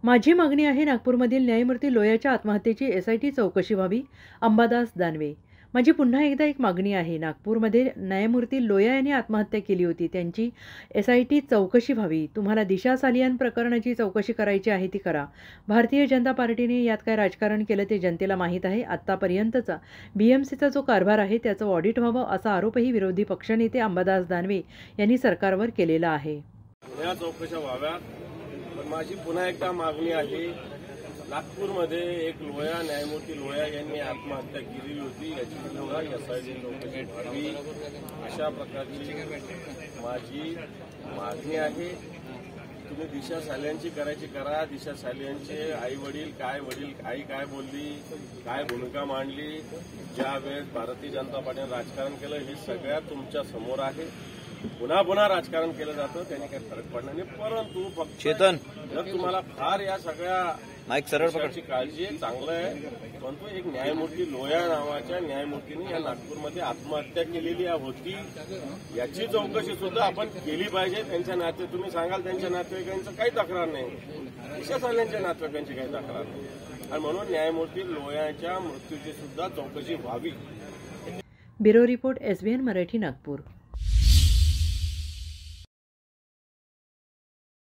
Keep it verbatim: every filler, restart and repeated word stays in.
माझी मागणी आहे नागपूरमधील न्यायमूर्ती लोयाच्या आत्महत्येची एस आय टी चौकशी व्हावी. अंबादास दानवे. माझी पुन्हा एकदा एक मागणी आहे. नागपूरमध्ये न्यायमूर्ती लोया यांनी आत्महत्या केली होती, त्यांची एस आय टी चौकशी व्हावी. तुम्हाला दिशा सालियान प्रकरणाची चौकशी करायची आहे ती करा. भारतीय जनता पार्टीने यात काय राजकारण केलं ते जनतेला माहीत आहे. आत्तापर्यंतचा बी एम सीचा जो कारभार आहे त्याचं ऑडिट व्हावं असा आरोपही विरोधी पक्षनेते अंबादास दानवे यांनी सरकारवर केलेला आहे. या चौकशा व्हाव्यात, पण माझी पुन्हा एकदा मागणी आहे. नागपूरमध्ये एक लोया न्यायमूर्ती लोया यांनी आत्महत्या केलेली होती, याची पुन्हा एस आय टी चौकशी व्हावी अशा प्रकारची माझी मागणी आहे. तुम्ही दिशा सालियांची करायची करा. दिशा सालियांचे आई वडील काय वडील आई काय बोलली, काय भूमिका मांडली, ज्या वेळेस भारतीय जनता पार्टीने राजकारण केलं हे सगळ्यात तुमच्या समोर आहे. पुन्हा पुन्हा राजकारण केलं जातं, त्याने काही फरक पडणार नाही. परंतु फक्त चेतन जर तुम्हाला फार या सगळ्या माईक सरळ पकडची काळजी आहे, चांगलं आहे. परंतु एक न्यायमूर्ती लोया नावाच्या न्यायमूर्तीने या नागपूरमध्ये आत्महत्या केलेली होती, याची चौकशी सुद्धा आपण केली पाहिजे. त्यांच्या नाते तुम्ही सांगाल त्यांच्या नातेवाईकांचं काही तक्रार नाही, दिशा सालियांच्या नातेवाईकांची काही तक्रार नाही, आणि म्हणून न्यायमूर्ती लोयाच्या मृत्यूची सुद्धा चौकशी व्हावी. Bureau report S B N Marathi, Nagpur.